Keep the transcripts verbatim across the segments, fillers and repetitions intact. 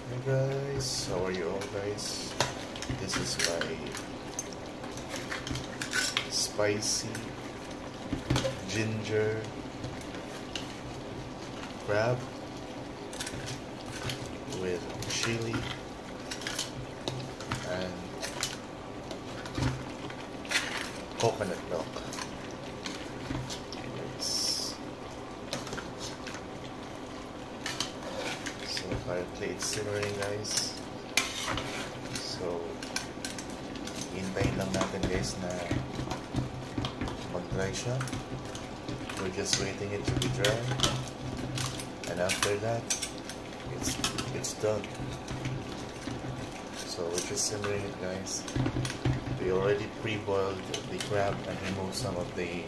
Hey guys, how are you all guys? This is my spicy ginger crab with chili and coconut milk. Yes. So currently it's simmering guys. So hintayin lang natin guys na mag-dry siya. We're just waiting it to be dry, and after that it's it's done. So we're just simmering it guys. We already pre-boiled the crab and removed some of the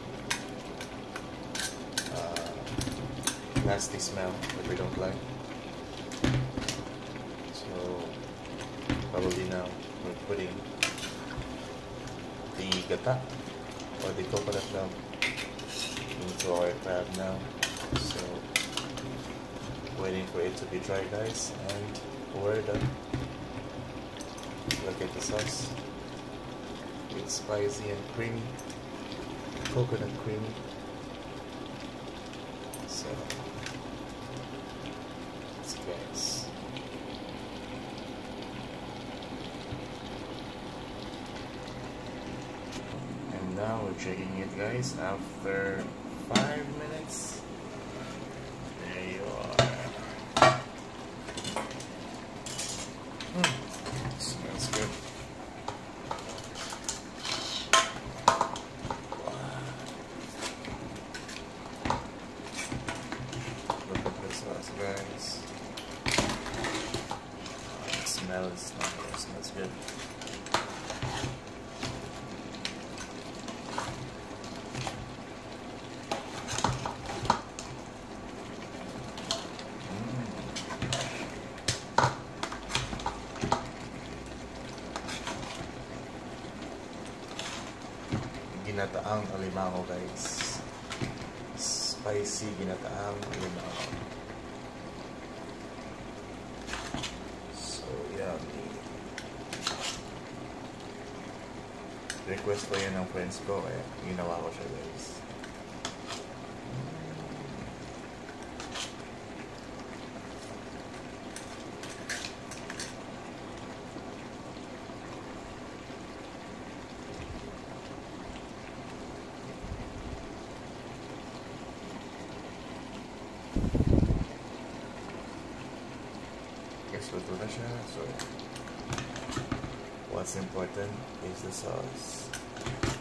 uh, nasty smell that we don't like. So probably now we're putting the gata or the coconut milk into our crab now. So waiting for it to be dry guys, and we're done. Look at the sauce. It's spicy and creamy, coconut creamy. So let's guys. And now we're checking it guys after five minutes. There you are. Hmm. Smells good. Look at this sauce guys. Oh, the smell is not here. It smells good. Ginataang alimango guys. Spicy ginataang alimango. So yummy. Request ko yan ng friends ko kaya ginawa ko siya guys. Guess luto na siya. So what's important is the sauce.